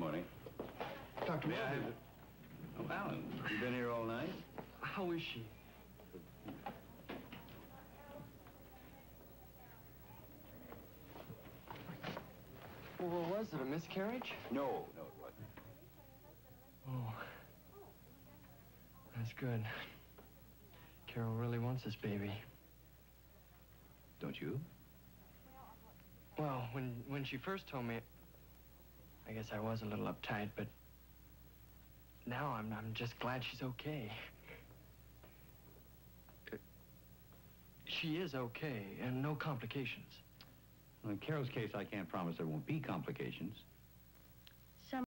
morning. Dr. May I have it? Oh, Alan, you been here all night? How is she? Well, what was it, a miscarriage? No, it wasn't. Oh. That's good. Carol really wants this baby. Don't you? Well, when she first told me, I guess I was a little uptight, but now I'm just glad she's okay. She is okay, and no complications. Well, in Carol's case, I can't promise there won't be complications.